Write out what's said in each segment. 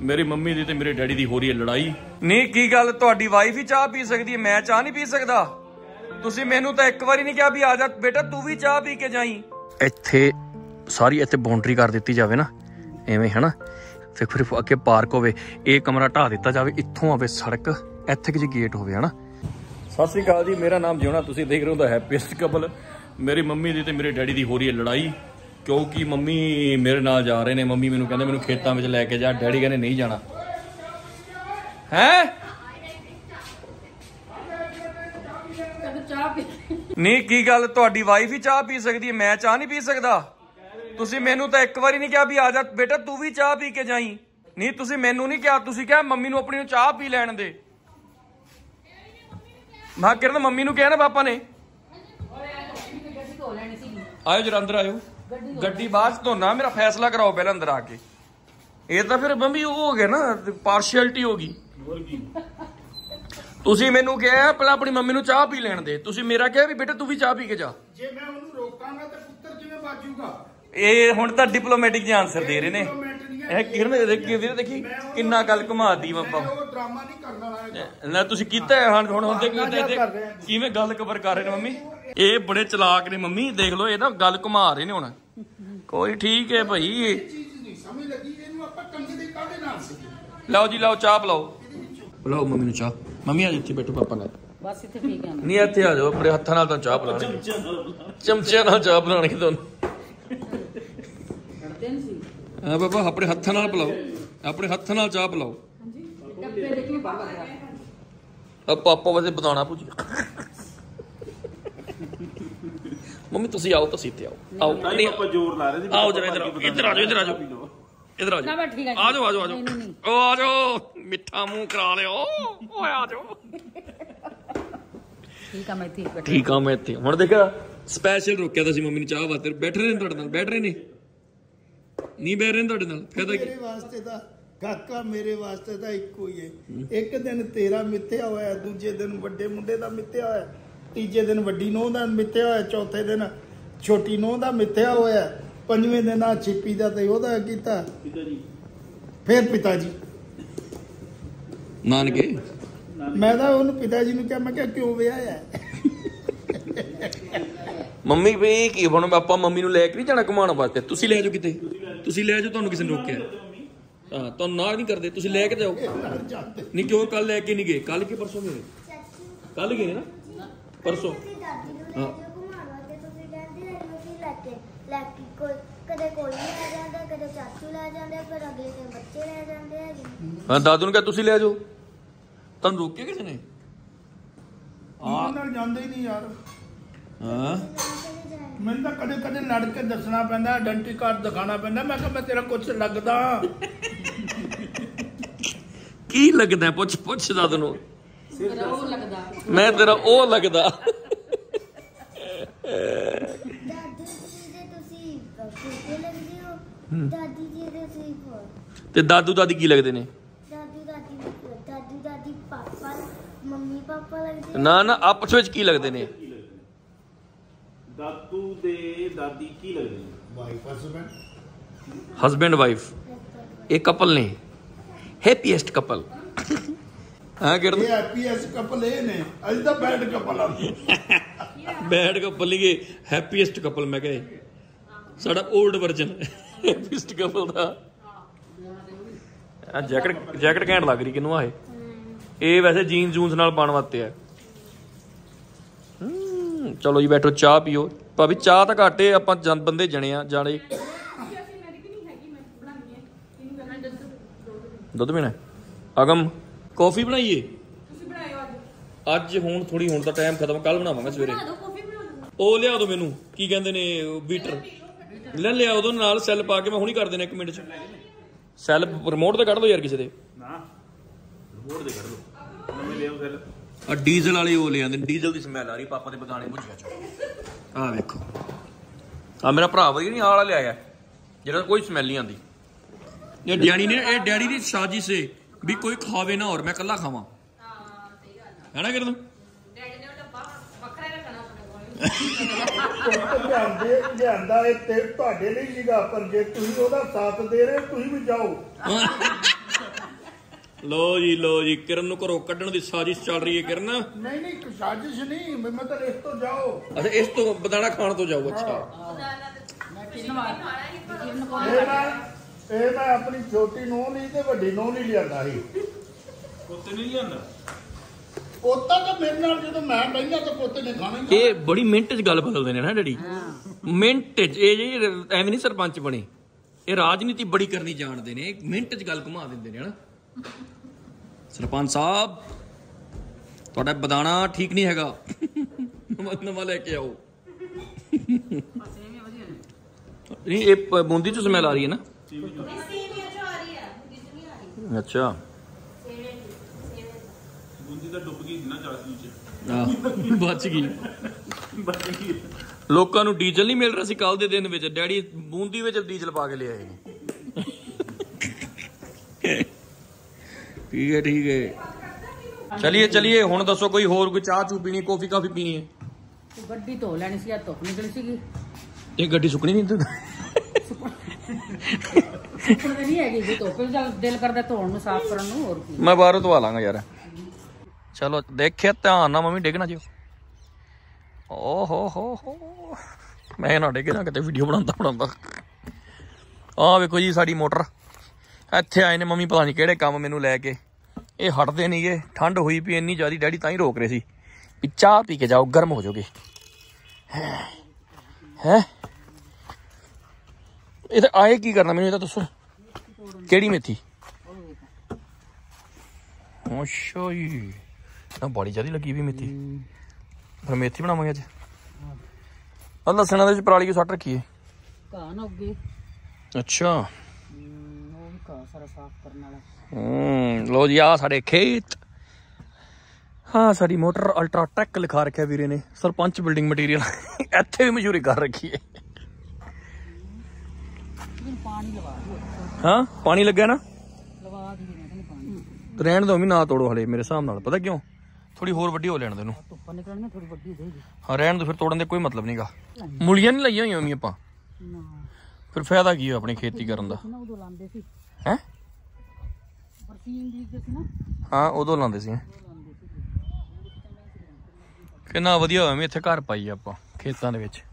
ਮੇਰੀ ਮੰਮੀ ਦੀ ਤੇ ਮੇਰੇ ਡੈਡੀ ਦੀ ਹੋ ਰਹੀ ਹੈ ਲੜਾਈ। ਨਹੀਂ ਕੀ ਗੱਲ, ਤੁਹਾਡੀ ਵਾਈਫ ਹੀ ਚਾਹ ਪੀ ਸਕਦੀ ਹੈ, ਮੈਂ ਚਾਹ ਨਹੀਂ ਪੀ ਸਕਦਾ? ਤੁਸੀਂ ਮੈਨੂੰ ਤਾਂ ਇੱਕ ਵਾਰੀ ਨਹੀਂ ਕਿਹਾ ਵੀ ਆ ਜਾ ਬੇਟਾ ਤੂੰ ਵੀ ਚਾਹ ਪੀ ਕੇ ਜਾਈ। ਇੱਥੇ ਸਾਰੀ ਇੱਥੇ ਬਾਉਂਡਰੀ ਕਰ ਦਿੱਤੀ ਜਾਵੇ ਨਾ ਐਵੇਂ, ਹੈ ਨਾ, ਫਿਰ ਅੱਗੇ ਪਾਰਕ ਹੋਵੇ, ਇਹ ਕਮਰਾ ਢਾਹ ਦਿੱਤਾ ਜਾਵੇ, ਇੱਥੋਂ ਆਵੇ ਸੜਕ, ਇੱਥੇ ਕਿ ਜੀ ਗੇਟ ਹੋਵੇ, ਹੈ ਨਾ। ਸਤਿ ਸ਼੍ਰੀ ਅਕਾਲ ਜੀ, ਮੇਰਾ ਨਾਮ ਜਿਉਣਾ, ਤੁਸੀਂ ਦੇਖ ਰਹੇ ਹੋ ਦਾ ਹੈਪੀਐਸਟ ਕਪਲ। ਮੇਰੀ ਮੰਮੀ ਦੀ ਤੇ ਮੇਰੇ ਡੈਡੀ ਦੀ ਹੋ ਰਹੀ ਹੈ ਲੜਾਈ, ਕਿਉਂਕਿ ਮੰਮੀ ਮੇਰੇ ਨਾਲ ਜਾ ਰਹੇ ਨੇ। ਮੰਮੀ ਮੈਨੂੰ ਕਹਿੰਦੇ ਮੈਨੂੰ ਖੇਤਾਂ ਵਿੱਚ ਲੈ ਕੇ ਜਾ, ਡੈਡੀ ਕਹਿੰਦੇ ਨਹੀਂ ਜਾਣਾ। ਹੈ ਨਹੀਂ ਕੀ ਗੱਲ, ਤੁਹਾਡੀ ਵਾਈਫ ਹੀ ਚਾਹ ਪੀ ਸਕਦੀ ਹੈ, ਮੈਂ ਚਾਹ ਨਹੀਂ ਪੀ ਸਕਦਾ? ਤੁਸੀਂ ਮੈਨੂੰ ਤਾਂ ਇੱਕ ਵਾਰੀ ਨਹੀਂ ਕਿਹਾ ਵੀ ਆ ਜਾ ਬੇਟਾ ਤੂੰ ਵੀ ਚਾਹ ਪੀ ਕੇ ਜਾਈ। ਨਹੀਂ ਤੁਸੀਂ ਮੈਨੂੰ ਨਹੀਂ ਕਿਹਾ, ਤੁਸੀਂ ਕਿਹਾ ਮੰਮੀ ਨੂੰ ਆਪਣੀ ਨੂੰ ਚਾਹ ਪੀ ਲੈਣ ਦੇ। ਮੈਂ ਕਿਹਾ ਮੰਮੀ ਨੂੰ ਕਿਹਾ ਨਾ ਪਾਪਾ ਨੇ। ਆਇਓ ਜਰਾ ਅੰਦਰ ਆਇਓ, ਗੱਡੀ ਬਾਅਦ ਚ ਧੋਣਾ, ਮੇਰਾ ਫੈਸਲਾ ਕਰਾਓ ਪਹਿਲਾਂ ਅੰਦਰ ਆ ਕੇ। ਇਹ ਤਾਂ ਫਿਰ ਮੰਮੀ ਉਹ ਹੋ ਗਿਆ ਨਾ, ਪਾਰਸ਼ੈਲਿਟੀ ਹੋ ਗਈ। ਤੁਸੀਂ ਮੈਨੂੰ ਕਿਹਾ ਪਹਿਲਾਂ ਆਪਣੀ ਮੰਮੀ ਨੂੰ ਚਾਹ ਪੀ ਲੈਣ ਦੇ, ਤੁਸੀਂ ਮੇਰਾ ਕਿਹਾ ਵੀ ਬੇਟਾ ਤੂੰ ਵੀ ਚਾਹ ਪੀ ਕੇ ਜਾ। ਜੇ ਮੈਂ ਉਹਨੂੰ ਰੋਕਾਂਗਾ ਤਾਂ ਪੁੱਤਰ ਕਿਵੇਂ ਬਾਜੂਗਾ? ਇਹ ਹੁਣ ਤਾਂ ਡਿਪਲੋਮੈਟਿਕ ਜਿਹਾ ਆਨਸਰ ਦੇ ਰਹੇ ਨੇ। ਇਹ ਕਿਰਨ ਦੇਖੀ ਕਿੰਨਾ ਗੱਲ ਘੁਮਾਤੀ ਪਾਪਾ। ਉਹ ਡਰਾਮਾ ਨਹੀਂ ਕਰਨਾ ਨਾ ਤੁਸੀਂ ਕੀਤਾ ਹੁਣ ਕਿਵੇਂ ਗੱਲ ਕਵਰ ਕਰ ਰਹੇ ਨੇ ਮੰਮੀ। ਇਹ ਬੜੇ ਚਲਾਕ ਨੇ ਮੰਮੀ, ਦੇਖ ਲਓ ਇਹ ਨਾ ਗੱਲ ਘੁਮਾ ਰਹੇ ਨੇ ਹੁਣ। ਕੋਈ ਠੀਕ ਹੈ ਭਾਈ, ਚੀਜ਼ ਨਹੀਂ ਸਮਝ ਲੱਗੀ ਇਹਨੂੰ ਆਪਾਂ ਕੰਗੇ ਦੇ ਕਾਹਦੇ ਨਾਲ ਸੀ। ਲਓ ਜੀ ਲਓ ਚਾਹ ਪਿਲਾਓ, ਪਿਲਾਓ ਮੰਮੀ ਨੂੰ ਚਾਹ। ਮੰਮੀ ਆ ਇੱਥੇ ਬੈਠੋ ਪਾਪਾ ਨਾਲ। ਬਸ ਇੱਥੇ ਠੀਕ ਹੈ ਨਹੀਂ ਇੱਥੇ ਆ ਜਾਓ, ਆਪਣੇ ਹੱਥਾਂ ਨਾਲ ਤਾਂ ਚਾਹ ਪਿਲਾਉਣੀ, ਚਮਚਿਆਂ ਨਾਲ ਚਾਹ ਪਿਲਾਉਣੀ ਤੁਹਾਨੂੰ। ਹਾਂ ਬਾਬਾ ਆਪਣੇ ਹੱਥਾਂ ਨਾਲ ਪਿਲਾਓ, ਆਪਣੇ ਹੱਥਾਂ ਨਾਲ ਚਾਹ ਪਿਲਾਓ। ਪਾਪਾ ਵਜੇ ਬਤਾਉਣਾ ਪੁੱਛ। ਮੰਮੀ ਤੁਸੀਂ ਆਓ, ਤੁਸੀਂ ਇੱਥੇ ਆਓ, ਆਓ ਨਹੀਂ ਆਪਾਂ ਜ਼ੋਰ ਲਾ ਰਹੇ ਸੀ। ਆਓ ਜਰਾ ਇੱਧਰ ਆਓ, ਇੱਧਰ ਆ ਜਾਓ, ਇੱਧਰ ਆ ਜਾਓ, ਇੱਧਰ ਆ ਜਾਓ, ਆ ਜਾਓ, ਆ ਜਾਓ, ਆ ਜਾਓ, ਉਹ ਆ ਜਾਓ, ਮਿੱਠਾ ਮੂੰਹ ਕਰਾ ਲਿਓ, ਓਏ ਆ ਜਾਓ। ਠੀਕ ਆ ਮੈਂ ਇੱਥੇ, ਠੀਕ ਆ ਮੈਂ ਇੱਥੇ। ਹੁਣ ਦੇਖਿਆ ਸਪੈਸ਼ਲ ਰੋਕਿਆ ਤਾਂ ਸੀ ਮੰਮੀ ਨੂੰ ਚਾਹ ਵਾਸਤੇ। ਬੈਠ ਰਹੇ ਨੇ ਤੁਹਾਡੇ ਨਾਲ, ਬੈਠ ਰਹੇ ਨੇ, ਨਹੀਂ ਬਹਿ ਰਹੇ ਨੇ ਤੁਹਾਡੇ ਨਾਲ। ਫਾਇਦਾ ਕੀ? ਮੇਰੇ ਵਾਸਤੇ ਤਾਂ ਕਾਕਾ, ਮੇਰੇ ਵਾਸਤੇ ਤਾਂ ਇੱਕੋ ਹੀ ਹੈ। ਇੱਕ ਦਿਨ ਤੇਰਾ ਮਿੱਥਿਆ ਹੋਇਆ, ਦੂਜੇ ਦਿਨ ਵੱਡੇ ਮੁੰਡੇ ਦਾ ਮਿੱਥਿਆ ਹੋਇਆ, ਤੀਜੇ ਦਿਨ ਵੱਡੀ ਨੂੰਹ ਦਾ ਮਿੱਥਿਆ ਹੋਇਆ, ਚੌਥੇ ਦਿਨ ਛੋਟੀ ਨੂੰਹ ਦਾ ਮਿੱਥਿਆ ਹੋਇਆ, ਪੰਜਵੇਂ ਦਿਨ ਆ ਛਿੱਪੀ ਦਾ ਤੇ ਉਹਦਾ ਕੀਤਾ, ਫਿਰ ਪਿਤਾ ਜੀ ਨਾਨਕੇ। ਮੈਂ ਤਾਂ ਉਹਨੂੰ ਪਿਤਾ ਜੀ ਨੂੰ ਕਿਹਾ, ਮੈਂ ਕਿਹਾ ਕਿਉਂ ਵਿਆਹਿਆ? ਮੰਮੀ ਵੀ ਕੀ ਹੁਣ ਆਪਾਂ ਮੰਮੀ ਨੂੰ ਲੈ ਕੇ ਨਹੀਂ ਜਾਣਾ ਘੁਮਾਉਣ ਵਾਸਤੇ? ਤੁਸੀਂ ਲੈ ਜਾਓ ਕਿਤੇ, ਤੁਸੀਂ ਲੈ ਜਾਓ, ਤੁਹਾਨੂੰ ਕਿਸੇ ਨੇ ਰੋਕਿਆ? ਹਾਂ ਤੁਹਾਨੂੰ ਨਾ ਨਹੀਂ ਕਰਦੇ, ਤੁਸੀਂ ਲੈ ਕੇ ਜਾਓ। ਨਹੀਂ ਕਿਉਂ ਕੱਲ ਲੈ ਕੇ ਨਹੀਂ ਗਏ? ਕੱਲ ਕਿ ਪਰਸੋਂ ਗਏ? ਕੱਲ ਗਏ ਨਾ, ਪਰਸੋਂ। ਹਾਂ ਕਦੇ ਕੋਈ ਲੈ ਜਾਂਦਾ, ਕਦੇ ਚਾਚੂ ਲੈ ਜਾਂਦੇ, ਫਿਰ ਅਗਲੇ ਦਿਨ ਬੱਚੇ ਲੈ ਜਾਂਦੇ ਹੈਗੇ। ਹਾਂ ਦਾਦੂ ਨੂੰ ਕਿਹਾ ਤੁਸੀਂ ਲੈ ਜਾਓ, ਤੁਹਾਨੂੰ ਰੋਕਿਆ ਕਿਸੇ ਨੇ? ਨਾਲ ਜਾਂਦੇ ਹੀ ਨਹੀਂ ਯਾਰ। ਹਾਂ ਮੈਨੂੰ ਤਾਂ ਕਦੇ ਕਦੇ ਲੜ ਕੇ ਦੱਸਣਾ ਪੈਂਦਾ, ਆਇਡੈਂਟੀ ਕਾਰਡ ਦਿਖਾਣਾ ਪੈਂਦਾ। ਮੈਂ ਕਿਹਾ ਮੈਂ ਤੇਰਾ ਕੁਛ ਲੱਗਦਾ? ਕੀ ਲੱਗਦਾ? ਪੁੱਛ ਪੁੱਛ ਦਾਦੂ ਨੂੰ। ਮੈਂ ਤੇਰਾ ਉਹ ਲੱਗਦਾ। ਦਾਦੂ ਜੀ ਦੇ ਤੁਸੀਂ ਫੋਟੋ ਲੱਗਦੇ ਹੋ, ਦਾਦੀ ਜੀ ਦੇ ਤੁਸੀਂ ਤੇ ਦਾਦੂ ਦਾਦੀ ਕੀ ਲੱਗਦੇ ਨੇ? ਦਾਦੂ ਦਾਦੀ ਪਾਪਾ, ਮੰਮੀ ਪਾਪਾ ਲੱਗਦੇ। ਨਾ ਨਾ ਆਪਸ ਵਿੱਚ ਕੀ ਲੱਗਦੇ ਨੇ? ਦਾਦੂ ਦੇ ਦਾਦੀ ਕੀ ਲੱਗਦੇ ਨੇ? ਵਾਈਫ ਹਸਬੈਂਡ, ਹਸਬੈਂਡ ਵਾਈਫ, ਇਹ ਕਪਲ ਨੇ, ਹੈਪੀਐਸਟ ਕਪਲ। ਹਾਂ ਕਿਰਨ, ਇਹ ਹੈਪੀਐਸਟ ਕਪਲ ਇਹ ਨੇ, ਅਸੀਂ ਤਾਂ ਬੈਡ ਕਪਲ ਆ। ਬੈਡ ਕਪਲ ਨਹੀਂ ਗਏ, ਹੈਪੀਐਸਟ ਕਪਲ। ਮੈਂ ਕਿਹਾ ਸਾਡਾ 올ਡ ਵਰਜਨ ਹੈਪੀਐਸਟ ਕਪਲ ਦਾ। ਜੈਕਟ ਘੈਂਟ ਲੱਗ ਰਹੀ ਕਿਨੂੰ ਆ ਇਹ ਵੈਸੇ ਜੀਨ ਜੂਨਸ ਨਾਲ ਪਾਉਣ ਵਾਸਤੇ ਆ। ਚਲੋ ਜੀ ਬੈਠੋ, ਚਾਹ ਪੀਓ। ਭਾਵੇਂ ਚਾਹ ਤਾਂ ਘੱਟ ਏ, ਆਪਾਂ ਬੰਦੇ ਜਣੇ ਆ ਜਾਣੇ। ਦੁੱਧ ਪੀਣਾ? ਅਗਮ ਕੌਫੀ ਬਣਾਈਏ ਅੱਜ? ਹੁਣ ਥੋੜੀ, ਹੁਣ ਤਾਂ ਟਾਈਮ ਖਤਮ, ਕੱਲ ਬਣਾਵਾਂਗਾ ਸਵੇਰੇ। ਉਹ ਲਿਆ ਦੋ ਮੈਨੂੰ, ਕੀ ਕਹਿੰਦੇ ਨੇ, ਬੀਟਰ ਲੈ ਲਿਆ, ਉਹਦੇ ਨਾਲ ਸੈੱਲ ਪਾ ਕੇ ਮੈਂ ਹੁਣੀ ਕਰ ਦੇਣਾ 1 ਮਿੰਟ ਚ। ਸੈੱਲ ਰਿਮੋਟ ਤੇ ਕੱਢ ਦੋ ਯਾਰ ਕਿਸੇ ਦੇ। ਰਿਮੋਟ ਦੇ ਕੱਢ ਦੋ, ਨਵੇਂ ਲਿਆਓ ਸੈੱਲ। ਆ ਡੀਜ਼ਲ ਵਾਲੇ ਉਹ ਲੈ ਆਂਦੇ ਨੇ, ਡੀਜ਼ਲ ਦੀ ਸਮੈਲ ਆ ਰਹੀ ਪਾਪਾ ਦੇ ਬਗਾਨੇ ਭੁੱਜਿਆ ਚ। ਆਹ ਵੇਖੋ, ਆ ਮੇਰਾ ਭਰਾ ਵਧੀਆ ਨਹੀਂ ਆਹ ਵਾਲਾ ਲਿਆਇਆ ਜਿਹੜਾ ਕੋਈ ਸਮੈਲ ਨਹੀਂ ਆਉਂਦੀ। ਇਹ ਡੈਡੀ ਨੇ, ਇਹ ਡੈਡੀ ਦੀ ਸਾਜ਼ਿਸ਼ ਏ ਵੀ ਕੋਈ ਖਾਵੇ ਨਾ, ਹੋਰ ਮੈਂ ਇਕੱਲਾ ਖਾਵਾਂ, ਹੈ ਨਾ ਕਿਰਨ? ਲਿਆਂਦਾ ਇਹ ਤੁਹਾਡੇ ਲਈ ਸੀਗਾ, ਪਰ ਜੇ ਤੁਸੀਂ ਉਹਦਾ ਸਾਥ ਦੇ ਰਹੇ ਤੁਸੀਂ ਵੀ ਜਾਓ। ਲੋ ਜੀ ਕਿਰਨ ਨੂੰ ਘਰੋਂ ਕੱਢਣ ਦੀ ਸਾਜ਼ਿਸ਼ ਚੱਲ ਰਹੀ ਹੈ। ਕਿਰਨ ਨਹੀਂ ਸਾਜ਼ਿਸ਼ ਨਹੀਂ, ਮਤਲਬ ਇਸ ਤੋਂ ਜਾਓ। ਅੱਛਾ ਇਸ ਤੋਂ ਬਦਾਣਾ ਖਾਣ ਤੋਂ ਜਾਓ। ਅੱਛਾ ਇਹ ਮੈਂ ਆਪਣੀ ਛੋਟੀ ਨੂੰਹ ਨਹੀਂ ਤੇ ਵੱਡੀ ਨੂੰਹ ਨਹੀਂ ਲਿਆਂਦਾ ਸੀ। ਪੋਤੇ ਨਹੀਂ ਲਿਆਂਦਾ? ਪੋਤਾ ਤਾਂ ਮੇਰੇ ਨਾਲ ਜਦੋਂ ਮੈਂ ਬੈਠਾ ਤਾਂ ਪੋਤੇ ਨੇ ਖਾਣਾ ਹੀ। ਇਹ ਬੜੀ ਮਿੰਟ 'ਚ ਗੱਲ ਬਦਲਦੇ ਨੇ ਨਾ ਡੈਡੀ, ਮਿੰਟ 'ਚ। ਇਹ ਜੀ ਐਵੇਂ ਨਹੀਂ ਸਰਪੰਚ ਬਣੇ, ਇਹ ਰਾਜਨੀਤੀ ਬੜੀ ਕਰਨੀ ਜਾਣਦੇ ਨੇ, ਮਿੰਟ 'ਚ ਗੱਲ ਘੁਮਾ ਦਿੰਦੇ ਨੇ ਹਨਾ। ਸਰਪੰਚ ਸਾਹਿਬ ਤੁਹਾਡਾ ਬਦਾਣਾ ਠੀਕ ਨਹੀਂ ਹੈਗਾ, ਨਵਾਂ ਲੈ ਕੇ ਆਓ। ਨਹੀਂ ਇਹ ਬੂੰਦੀ 'ਚ ਸਮੈਲ ਆ ਰਹੀ ਹੈ ਨਾ? ਅੱਛਾ ਬੂੰਦੀ ਤਾਂ ਡੁੱਬ ਗਈ ਨਾ ਚਾਸ਼ਨੀ 'ਚ। ਬਚ ਗਈ। ਲੋਕਾਂ ਨੂੰ ਡੀਜ਼ਲ ਨਹੀਂ ਮਿਲ ਰਿਹਾ ਸੀ ਕੱਲ ਦੇ ਦਿਨ ਵਿੱਚ, ਡੈਡੀ ਬੂੰਦੀ ਵਿੱਚ ਡੀਜ਼ਲ ਪਾ ਕੇ ਲਿਆਏ ਨੇ। ਠੀਕ ਹੈ ਚਲਿਏ ਹੁਣ ਦੱਸੋ ਕੋਈ ਹੋਰ ਕੋਈ ਚਾਹ ਚੂ ਪੀਣੀ, ਕੌਫੀ ਕਾਫੀ ਪੀਣੀ ਹੈ? ਗੱਡੀ ਧੋ ਲੈਣੀ ਸੀ, ਧੁੱਪ ਨਿਕਲੀ ਸੀਗੀ। ਇਹ ਗੱਡੀ ਸੁੱਕਣੀ ਨਹੀਂ ਤੇ ਨਹੀਂ ਹੈਗੀ ਜੀ ਧੁੱਪ, ਦਿਲ ਕਰਦਾ ਧੋਣ ਨੂੰ, ਸਾਫ਼ ਕਰਨ ਨੂੰ। ਹੋਰ ਕੀ, ਮੈਂ ਬਾਹਰੋਂ ਧਵਾ ਲਾਂਗਾ ਯਾਰ। ਚਲੋ ਦੇਖਿਆ ਧਿਆਨ ਨਾਲ ਮੰਮੀ ਡਿੱਗ ਨਾ ਜਿਓ। ਓ ਹੋ ਮੈਂ ਨਾ ਡਿੱਗੇ ਨਾ ਕਿਤੇ ਵੀਡੀਓ ਬਣਾਉਂਦਾ। ਆਹ ਵੇਖੋ ਜੀ ਸਾਡੀ ਮੋਟਰ, ਇੱਥੇ ਆਏ ਨੇ ਮੰਮੀ ਪਤਾ ਨਹੀਂ ਕਿਹੜੇ ਕੰਮ ਮੈਨੂੰ ਲੈ ਕੇ। ਇਹ ਹਟਦੇ ਨਹੀਂ ਗੇ, ਠੰਡ ਹੋਈ ਪਈ ਇੰਨੀ ਜ਼ਿਆਦਾ, ਡੈਡੀ ਤਾਂ ਹੀ ਰੋਕ ਰਹੇ ਸੀ ਵੀ ਚਾਹ ਪੀ ਕੇ ਜਾਓ ਗਰਮ ਹੋ ਜਾਓਗੇ। ਹੈ ਇਹ ਤਾਂ ਆਏ ਕੀ ਕਰਨਾ ਮੈਨੂੰ ਇਹ ਤਾਂ ਦੱਸੋ, ਕਿਹੜੀ ਮੇਥੀ? ਅੱਛਾ ਜੀ ਨਾ ਬੜੀ ਜ਼ਿਆਦਾ ਲੱਗੀ ਵੀ ਮੇਥੀ, ਫਿਰ ਮੇਥੀ ਬਣਾਵਾਂਗੇ ਅੱਜ। ਲਸਣਾ ਦੇ ਵਿੱਚ ਪਰਾਲੀ ਕਿਉਂ ਸੱਟ ਰੱਖੀ ਹੈ? ਘਾਹ ਨਾ ਉੱਗੇ। ਅੱਛਾ ਉਹ ਵੀ ਘਾਹ ਸਾਰਾ ਸਾਫ਼ ਕਰਨ ਵਾਲਾ। ਲੋ ਜੀ ਆ ਸਾਡੇ ਖੇਤ। ਹਾਂ ਸਾਡੀ ਮੋਟਰ ਅਲਟਰਾਟੈਕ ਲਿਖਾ ਰੱਖਿਆ ਵੀਰੇ ਨੇ, ਸਰਪੰਚ ਬਿਲਡਿੰਗ ਮਟੀਰੀਅਲ। ਇੱਥੇ ਵੀ ਮਸ਼ਹੂਰੀ ਕਰ ਰੱਖੀ ਹੈ। ਹਾਂ ਪਾਣੀ ਲੱਗਿਆ ਨਾ, ਲਵਾ ਦੀ ਪਾਣੀ ਰਹਿਣ ਦੋ ਵੀ ਨਾ ਤੋੜੋ ਹਲੇ ਮੇਰੇ ਹਿਸਾਬ ਨਾਲ। ਪਤਾ ਕਿਉਂ? ਥੋੜੀ ਹੋਰ ਵੱਡੀ ਹੋ ਲੈਣ ਦੇ ਇਹਨੂੰ। ਧੁੱਪ ਨਿਕਲਣੀ ਥੋੜੀ ਵੱਡੀ ਹੋ ਜਾਏਗੀ। ਹਾਂ ਰਹਿਣ ਦੋ, ਫਿਰ ਤੋੜਨ ਦੇ ਕੋਈ ਮਤਲਬ ਨਹੀਂਗਾ। ਮੁਲੀਆਂ ਨਹੀਂ ਲਾਈਆਂ ਹੋਈਆਂ ਆਪਾਂ, ਫਿਰ ਫਾਇਦਾ ਕੀ ਹੈ ਆਪਣੀ ਖੇਤੀ ਕਰਨ ਦਾ? ਉਦੋਂ ਲਾਉਂਦੇ ਸੀ ਹੈ ਬਰਸੀਨ ਬੀਜਦੇ ਸੀ ਨਾ। ਹਾਂ ਉਦੋਂ ਲਾਉਂਦੇ ਸੀ। ਕਿੰਨਾ ਵਧੀਆ ਹੋਇਆ ਵੀ ਇੱਥੇ ਘਰ ਪਾਈ ਆਪਾਂ ਖੇਤਾਂ ਦੇ ਵਿੱਚ।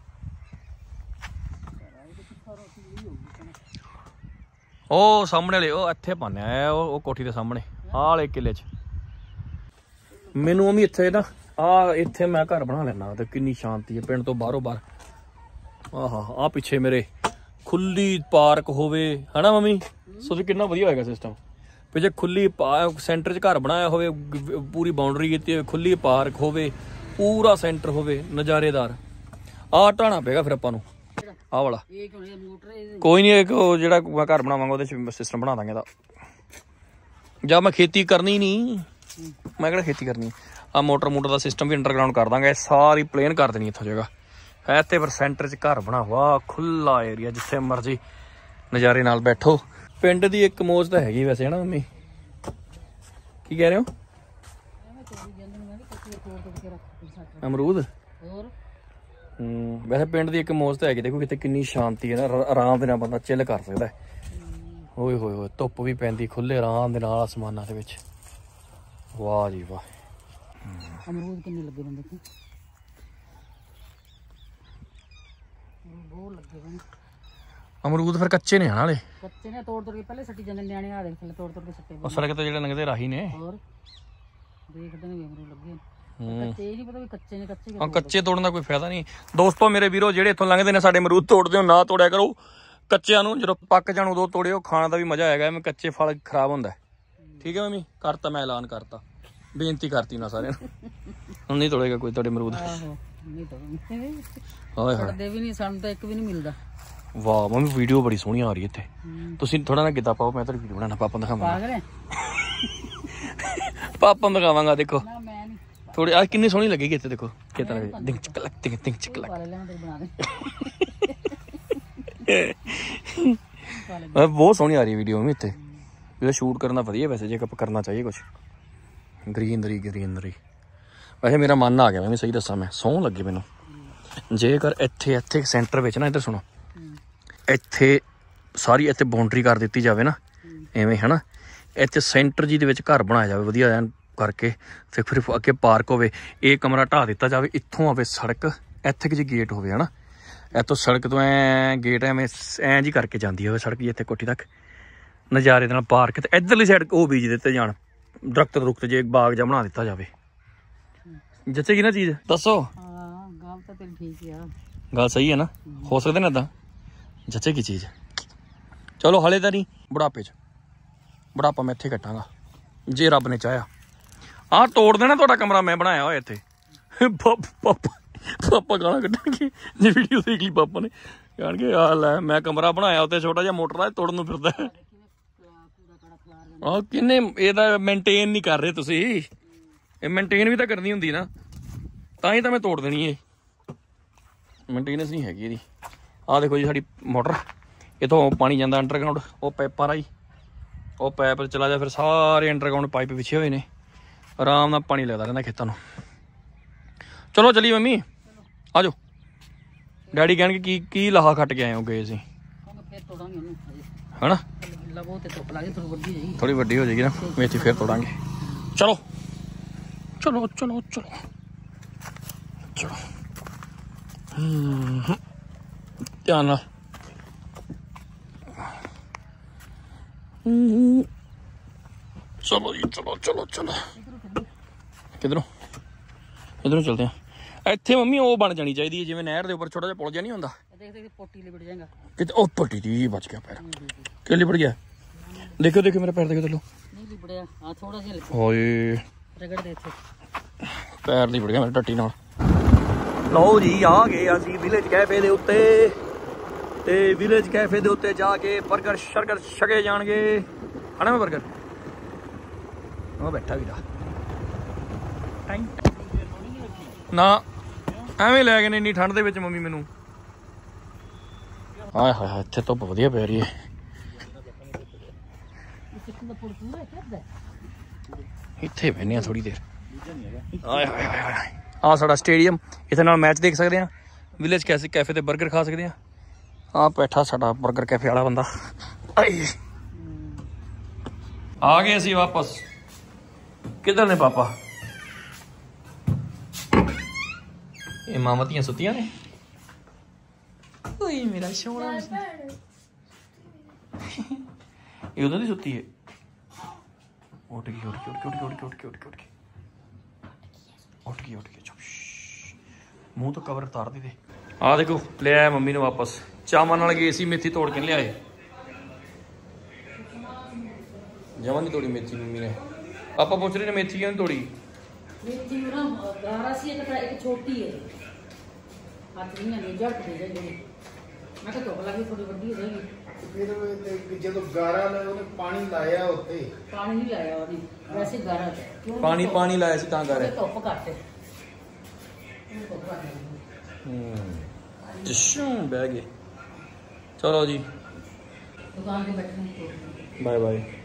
ਉਹ ਸਾਹਮਣੇ ਵਾਲੇ ਉਹ ਇੱਥੇ ਪਾਉਂਦੇ ਆ, ਉਹ ਕੋਠੀ ਦੇ ਸਾਹਮਣੇ ਆਹ ਵਾਲੇ ਕਿੱਲੇ 'ਚ। ਮੈਨੂੰ ਵੀ ਇੱਥੇ ਨਾ ਇੱਥੇ ਮੈਂ ਘਰ ਬਣਾ ਲੈਣਾ ਤੇ ਕਿੰਨੀ ਸ਼ਾਂਤੀ ਹੈ ਪਿੰਡ ਤੋਂ ਬਾਹਰੋਂ ਬਾਹਰ। ਆਹ ਪਿੱਛੇ ਮੇਰੇ ਖੁੱਲੀ ਪਾਰਕ ਹੋਵੇ ਹਨਾ ਮੰਮੀ, ਸੋਚੋ ਕਿੰਨਾ ਵਧੀਆ ਹੋਏਗਾ ਸਿਸਟਮ। ਪਿੱਛੇ ਖੁੱਲੀ ਸੈਂਟਰ 'ਚ ਘਰ ਬਣਾਇਆ ਹੋਵੇ, ਪੂਰੀ ਬਾਉਂਡਰੀ ਕੀਤੀ ਹੋਵੇ, ਖੁੱਲੀ ਪਾਰਕ ਹੋਵੇ, ਪੂਰਾ ਸੈਂਟਰ ਹੋਵੇ ਨਜ਼ਾਰੇਦਾਰ। ਆਹ ਢਾਣਾ ਪਏਗਾ ਫਿਰ ਆਪਾਂ ਨੂੰ, ਆਹ ਵਾਲਾ। ਕੋਈ ਨਹੀਂ, ਇੱਕ ਜਿਹੜਾ ਮੈਂ ਘਰ ਬਣਾਵਾਂਗਾ ਉਹਦੇ 'ਚ ਸਿਸਟਮ ਬਣਾ ਦਾਂਗੇ ਇਹਦਾ। ਜਾਂ ਮੈਂ ਖੇਤੀ ਕਰਨੀ ਨਹੀਂ, ਮੈਂ ਕਿਹੜਾ ਖੇਤੀ ਕਰਨੀ। ਆਹ ਮੋਟਰ ਦਾ ਸਿਸਟਮ ਵੀ ਅੰਡਰਗਰਾਊਂਡ ਕਰ ਦਾਂਗਾ, ਸਾਰੀ ਪਲੇਨ ਕਰ ਦੇਣੀ ਇੱਥੋਂ ਜਗ੍ਹਾ। ਇੱਥੇ ਫਿਰ ਸੈਂਟਰ 'ਚ ਘਰ ਬਣਾ, ਵਾਹ ਖੁੱਲਾ ਏਰੀਆ, ਜਿੱਥੇ ਮਰਜ਼ੀ ਨਜ਼ਾਰੇ ਨਾਲ ਬੈਠੋ। ਪਿੰਡ ਦੀ ਇੱਕ ਮੌਜ ਤਾਂ ਹੈਗੀ ਵੈਸੇ ਹਨਾ ਮੰਮੀ, ਕੀ ਕਹਿ ਰਹੇ ਹੋ? ਅਮਰੂਦ ਵੈਸੇ ਪਿੰਡ ਦੀ ਇੱਕ ਮੌਜ ਤਾਂ ਹੈਗੀ, ਦੇਖੋ ਕਿਤੇ ਕਿੰਨੀ ਸ਼ਾਂਤੀ ਹੈ ਨਾ, ਆਰਾਮ ਦੇ ਨਾਲ ਬੰਦਾ ਚਿੱਲ ਕਰ ਸਕਦਾ। ਓਏ ਹੋਏ ਧੁੱਪ ਵੀ ਪੈਂਦੀ ਖੁੱਲੇ ਆਰਾਮ ਦੇ ਨਾਲ ਆਸਮਾਨਾਂ ਦੇ ਵਿੱਚ। ਵਾਹ ਜੀ ਵਾਹ। ਅਮਰੂਦ ਕਿੰਨੇ ਲੱਗੇ ਨੇ ਦੇਖੀ, ਬਹੁਤ ਲੱਗੇ ਨੇ। ਅਮਰੂਦ ਫਿਰ ਕੱਚੇ ਨੇ ਨਾਲੇ, ਕੱਚੇ ਨੇ, ਤੋੜ ਕੇ ਪਹਿਲੇ ਸੱਟੀ ਜਾਂਦੇ ਨਿਆਣੇ। ਆ ਦੇਖ ਥੱਲੇ ਤੋੜ ਕੇ ਸੱਟੇ ਉਹ ਸੜਕ ਤੇ ਜਿਹੜੇ ਲੰਘਦੇ ਰਾਹੀ ਨੇ, ਹੋਰ ਦੇਖਦੇ ਨੇ ਅਮਰੂਦ ਲੱਗੇ। ਕੱਚੇ ਨਹੀਂ ਪਤਾ ਵੀ ਕੱਚੇ ਨੇ, ਕੱਚੇ ਹਾਂ ਕੱਚੇ ਤੋੜਨ ਦਾ ਕੋਈ ਫਾਇਦਾ ਨਹੀਂ। ਦੋਸਤੋ ਮੇਰੇ ਵੀਰੋ, ਜਿਹੜੇ ਇੱਥੋਂ ਲੰਘਦੇ ਨੇ ਸਾਡੇ ਅਮਰੂਦ ਤੋੜਦੇ ਹੋ ਨਾ ਤੋੜਿਆ ਕਰੋ ਕੱਚਿਆਂ ਨੂੰ, ਜਦੋਂ ਪੱਕ ਜਾਣ ਉਦੋਂ ਤੋੜਿਓ, ਖਾਣ ਦਾ ਵੀ ਮਜ਼ਾ ਆਏਗਾ। ਐਵੇਂ ਕੱਚੇ ਫਲ ਖਰਾਬ ਹੁੰਦਾ। ਠੀਕ ਹੈ ਮੰਮੀ, ਕਰਤਾ ਮੈਂ ਐਲਾਨ ਕਰਤਾ, ਬੇਨਤੀ ਕਰਤੀ ਨਾ ਸਾਰਿਆਂ ਨੂੰ, ਹੁਣ ਨਹੀਂ ਤੋੜੇਗਾ ਕੋਈ ਤੁਹਾਡੇ ਅਮਰੂਦ। ਹਾਏ ਹਾਏ ਵੀ ਨਹੀਂ, ਸਾਨੂੰ ਤਾਂ ਇੱਕ ਵੀ ਨਹੀਂ ਮਿਲਦਾ। ਵਾਹ ਮੰਮੀ ਵੀਡੀਓ ਬੜੀ ਸੋਹਣੀ ਆ ਰਹੀ ਇੱਥੇ, ਤੁਸੀਂ ਥੋੜਾ ਨਾ ਗਿੱਧਾ ਪਾਓ, ਮੈਂ ਤੁਹਾਡੀ ਵੀਡੀਓ ਬਣਾਉਣਾ, ਪਾਪਾ ਨੂੰ ਦਿਖਾਵਾਂਗਾ। ਪਾਪਾ ਨੂੰ ਦਿਖਾਵਾਂਗਾ, ਦੇਖੋ ਥੋੜੀ ਆ ਕਿੰਨੀ ਸੋਹਣੀ ਲੱਗੇਗੀ ਇੱਥੇ, ਦੇਖੋ ਖੇਤਾਂ ਦੇ ਵਿੱਚ। ਦਿੰਗ ਚਕਲਕ ਬਹੁਤ ਸੋਹਣੀ ਆ ਰਹੀ ਵੀਡੀਓ ਮੰਮੀ ਇੱਥੇ। ਇਹਦਾ ਸ਼ੂਟ ਕਰਨਾ ਵਧੀਆ ਵੈਸੇ, ਜੇ ਆਪਾਂ ਕਰਨਾ ਚਾਹੀਏ ਕੁਛ। ਗਰੀਨਰੀ ਵੈਸੇ ਮੇਰਾ ਮਨ ਆ ਗਿਆ, ਮੈਂ ਸਹੀ ਦੱਸਾਂ, ਮੈਂ ਸੋਹਣ ਲੱਗੇ ਮੈਨੂੰ। ਜੇਕਰ ਇੱਥੇ ਸੈਂਟਰ ਵਿੱਚ ਨਾ, ਇੱਧਰ ਸੁਣੋ, ਇੱਥੇ ਸਾਰੀ ਇੱਥੇ ਬਾਉਂਡਰੀ ਕਰ ਦਿੱਤੀ ਜਾਵੇ ਨਾ ਐਵੇਂ ਹਨਾ, ਇੱਥੇ ਸੈਂਟਰ ਜੀ ਦੇ ਵਿੱਚ ਘਰ ਬਣਾਇਆ ਜਾਵੇ ਵਧੀਆ ਐਨ ਕਰਕੇ, ਤੇ ਫਿਰ ਅੱਗੇ ਪਾਰਕ ਹੋਵੇ। ਇਹ ਕਮਰਾ ਢਾਹ ਦਿੱਤਾ ਜਾਵੇ, ਇੱਥੋਂ ਆਵੇ ਸੜਕ, ਇੱਥੇ ਕਿ ਜੀ ਗੇਟ ਹੋਵੇ ਹੈ ਨਾ, ਇੱਥੋਂ ਸੜਕ ਤੋਂ ਐ ਗੇਟ ਐਵੇਂ ਐਂ ਜੀ ਕਰਕੇ ਜਾਂਦੀ ਹੋਵੇ ਸੜਕ ਜੀ ਇੱਥੇ ਕੋਠੀ ਤੱਕ, ਨਜ਼ਾਰੇ ਦੇ ਨਾਲ ਪਾਰਕ। ਤੇ ਇੱਧਰਲੀ ਸਾਈਡ ਉਹ ਬੀਜ ਦਿੱਤੇ ਜਾਣ ਦਰਖਤ ਦਰੁਖਤ, ਜੇ ਬਾਗ ਜਿਹਾ ਬਣਾ ਦਿੱਤਾ ਜਾਵੇ। ਜੱਚੇਗੀ ਨਾ ਚੀਜ਼? ਦੱਸੋ। ਹਾਂ ਗੱਲ ਤਾਂ ਤੇਰੀ ਠੀਕ ਆ, ਗੱਲ ਸਹੀ ਹੈ ਨਾ, ਹੋ ਸਕਦੇ ਨਾ ਇੱਦਾਂ, ਜੱਚੇਗੀ ਚੀਜ਼। ਚਲੋ ਹਲੇ ਤਾਂ ਨਹੀਂ, ਬੁਢਾਪੇ 'ਚ, ਬੁਢਾਪਾ ਮੈਂ ਇੱਥੇ ਕੱਟਾਂਗਾ ਜੇ ਰੱਬ ਨੇ ਚਾਹਿਆ। ਆਹ ਤੋੜ ਦੇਣਾ ਤੁਹਾਡਾ ਕਮਰਾ ਮੈਂ ਬਣਾਇਆ ਹੋਇਆ ਇੱਥੇ। ਪਾਪਾ ਗਾਲਾਂ ਕੱਢਣਗੇ ਜੇ ਵੀਡੀਓ ਦੇਖ ਲਈ ਪਾਪਾ ਨੇ, ਕਹਿਣਗੇ ਆ ਲੈ ਮੈਂ ਕਮਰਾ ਬਣਾਇਆ ਉੱਤੇ ਛੋਟਾ ਜਿਹਾ ਮੋਟਰ ਦਾ ਤੋੜਨ ਨੂੰ ਫਿਰਦਾ। ਆਹ ਕਿੰਨੇ ਇਹਦਾ ਮੇਨਟੇਨ ਨਹੀਂ ਕਰ ਰਹੇ ਤੁਸੀਂ, ਇਹ ਮੇਨਟੇਨ ਵੀ ਤਾਂ ਕਰਨੀ ਹੁੰਦੀ ਨਾ, ਤਾਂ ਹੀ ਤਾਂ ਮੈਂ ਤੋੜ ਦੇਣੀ ਹੈ। ਮੇਨਟੇਨੈਂਸ ਨਹੀਂ ਹੈਗੀ ਇਹਦੀ। ਆਹ ਦੇਖੋ ਜੀ ਸਾਡੀ ਮੋਟਰ, ਇੱਥੋਂ ਪਾਣੀ ਜਾਂਦਾ ਅੰਡਰਗਰਾਊਂਡ, ਉਹ ਪਾਈਪਾਂ ਰਾਹੀਂ, ਉਹ ਪਾਈਪ ਚਲਾ ਜਾ, ਫਿਰ ਸਾਰੇ ਅੰਡਰਗਰਾਊਂਡ ਪਾਈਪ ਵਿਛੇ ਹੋਏ ਨੇ, ਆਰਾਮ ਨਾਲ ਪਾਣੀ ਲੱਗਦਾ ਰਹਿੰਦਾ ਖੇਤਾਂ ਨੂੰ। ਚਲੋ ਚਲੀਏ ਮੰਮੀ, ਆ ਜਾਓ। ਡੈਡੀ ਕਹਿਣਗੇ ਕੀ ਲਾਹਾ ਖੱਟ ਕੇ ਆਏ ਹੋ ਗਏ ਸੀ, ਫਿਰ ਤੋੜਾਂਗੇ ਉਹਨੂੰ ਹਨਾ, ਲਵੋ ਤੇ ਧੁੱਪ ਲੱਗੇ ਥੋੜੀ ਵੱਡੀ ਜਾਏਗੀ, ਥੋੜੀ ਵੱਡੀ ਹੋ ਜਾਏਗੀ ਨਾ ਵਿੱਚ, ਫਿਰ ਤੋੜਾਂਗੇ। ਚਲੋ ਚਲੋ ਚਲੋ ਚਲੋ ਚਲੋ, ਧਿਆਨ ਨਾਲ। ਚਲੋ ਜੀ ਚਲੋ ਚਲੋ ਚਲੋ, ਕਿੱਧਰੋਂ? ਇੱਧਰੋਂ ਚਲਦੇ ਆ। ਇੱਥੇ ਮੰਮੀ ਉਹ ਬਣ ਜਾਣੀ ਚਾਹੀਦੀ ਹੈ ਜਿਵੇਂ ਨਹਿਰ ਦੇ ਉੱਪਰ ਛੋਟਾ ਜਿਹਾ ਪੁਲ ਜਿਹਾ ਨਹੀਂ ਹੁੰਦਾ, ਦੇਖ ਪੋਟੀ ਲਿਬੜ ਜਾਏਗਾ ਕਿਤੇ। ਉਹ ਪੱਟੀ ਦੀ ਬਚ ਗਿਆ ਪੈਰ, ਕਿ ਲਿਬੜ ਗਿਆ? ਦੇਖੋ ਦੇਖੋ ਮੇਰਾ ਪੈਰ ਦੇਖੋ, ਚਲੋ ਨਹੀਂ ਲਿਬੜਿਆ, ਆ ਥੋੜਾ ਜਿਹਾ ਲਿਬੜ, ਓਏ ਰਗੜ ਦੇ ਇੱਥੇ, ਪੈਰ ਲਿਬੜ ਗਿਆ ਮੇਰੇ ਟੱਟੀ ਨਾਲ। ਲਓ ਜੀ ਆ ਗਏ ਅਸੀਂ ਵਿਲੇਜ ਕੈਫੇ ਦੇ ਉੱਤੇ, ਤੇ ਵਿਲੇਜ ਕੈਫੇ ਦੇ ਉੱਤੇ ਜਾ ਕੇ 버ਗਰ ਸ਼ਰਗਰ ਛਕੇ ਜਾਣਗੇ। ਹਨਾ ਮੈਂ 버ਗਰ ਉਹ ਬੈਠਾ ਵੀਰਾ ਨਾ, ਐਵੇਂ ਲੈ ਗਏ ਨੇ ਇੰਨੀ ਠੰਡ ਦੇ ਵਿੱਚ ਮੰਮੀ ਮੈਨੂੰ। ਹਾਏ ਹਾਏ ਇੱਥੇ ਧੁੱਪ ਵਧੀਆ ਪੈ ਰਹੀ ਹੈ। ਇੱਥੇ ਬਹਿਨੇ ਆ ਥੋੜੀ ਦੇਰ। ਆਏ ਹਾਏ ਹਾਏ ਹਾਏ, ਆਹ ਸਾਡਾ ਸਟੇਡੀਅਮ, ਇੱਥੇ ਨਾਲ ਮੈਚ ਦੇਖ ਸਕਦੇ ਹਾਂ, ਵਿਲੇਜ ਕੈਫੇ ਤੇ 버ਗਰ ਖਾ ਸਕਦੇ ਹਾਂ। ਆਹ ਬੈਠਾ ਸਾਡਾ 버ਗਰ ਕੈਫੇ ਵਾਲਾ ਬੰਦਾ। ਆ ਗਏ ਅਸੀਂ ਵਾਪਸ। ਕਿੱਧਰ ਨੇ ਪਾਪਾ? ਇਹ ਮਾਮਾ ਧੀਆਂ ਸੁੱਤੀਆਂ ਨੇ। ਓਏ ਮੇਰਾ ਸੋਹਣਾ, ਇਹ ਉਦੋਂ ਦੀ ਸੁੱਤੀ ਹੈ। ਉੱਠ ਗਈ ਉੱਠ ਗਈ ਉੱਠ ਗਈ ਉੱਠ ਗਈ ਉੱਠ ਗਈ ਉੱਠ ਗਈ ਉੱਠ ਗਈ ਉੱਠ ਗਈ ਉੱਠ ਗਈ। ਮੂੰਹ ਤੋਂ ਕਵਰ ਉਤਾਰ ਦੇ। ਆਹ ਦੇਖੋ ਲੈ ਆਇਆ ਮੰਮੀ ਨੂੰ ਵਾਪਸ, ਚਾਵਾਂ ਨਾਲ ਗਏ ਸੀ, ਮੇਥੀ ਤੋੜ ਕੇ ਲਿਆਏ। ਜਮਾਂ ਨਹੀਂ ਤੋੜੀ ਮੇਥੀ ਮੰਮੀ ਨੇ। ਪਾਪਾ ਪੁੱਛ ਰਹੇ ਨੇ ਮੇਥੀ ਕਿਉਂ ਤੋੜੀ? ਮੇਥੀ ਨਾ ਗਾਰਾ ਸੀ, ਇੱਕ ਛੋਟੀ ਹੈ, ਹੱਥ ਨਹੀਂ ਜੜ ਤੇ ਜਾਏਗੀ। ਮੈਂ ਕਿਹਾ ਧੁੱਪ ਲੱਗੀ ਥੋੜੀ ਵੱਡੀ ਹੋ ਜਾਏਗੀ। ਫਿਰ ਜਦੋਂ ਗਾਰਾ ਨੇ ਉਹਨੇ ਪਾਣੀ ਲਾਇਆ ਉੱਤੇ, ਪਾਣੀ ਨਹੀਂ ਲਾਇਆ ਉਹਨੇ, ਵੈਸੇ ਗਾਰਾ ਤੇ ਪਾਣੀ ਲਾਇਆ ਸੀ ਤਾਂ ਕਰ ਧੁੱਪ ਘੱਟ ਹੈ। ਜਸ਼ੂ ਬਹਿ ਗਏ। ਚਲੋ ਜੀ ਦੁਕਾਨ ਤੇ ਬੈਠੇ ਬਾਏ ਬਾਏ।